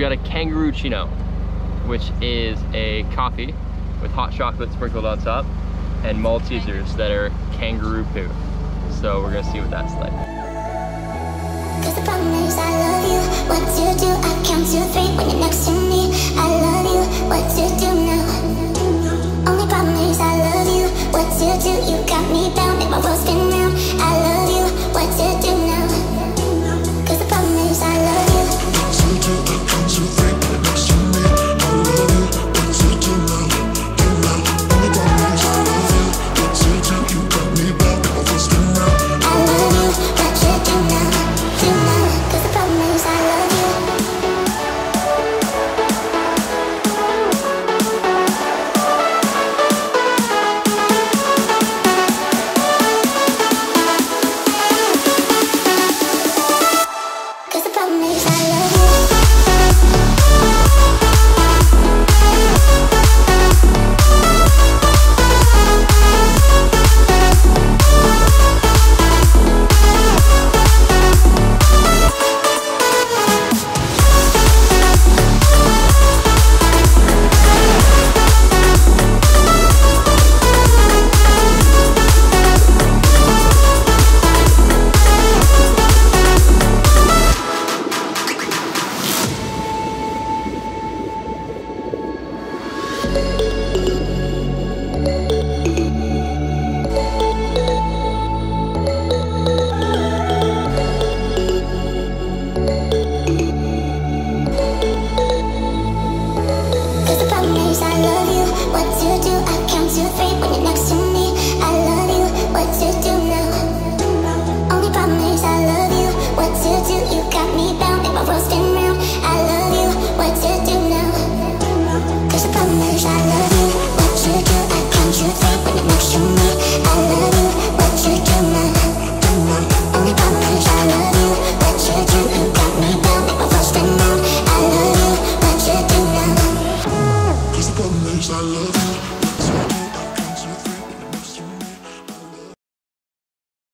we got a kangaroo-chino, which is a coffee with hot chocolate sprinkled on top and Maltesers that are kangaroo poo. So we're gonna see what that's like. Cause the problem is I love you, what to do, I count to 3 when you're next to me. I love you, what to do now. Only problem is I love you, what to do, you got me bound, make my world spin round. I love you, what to do now. Cause the problem is I love you. What to do, I count to 3 when you're next to me. I love you, what to do now. Only problem is I love you, what to do, you got me bound, make my world spin round. I love you, what to do now. Cause the problem is I love you. Cause the problem is I love you. I love you, what to do now. Cause the problem is I love you.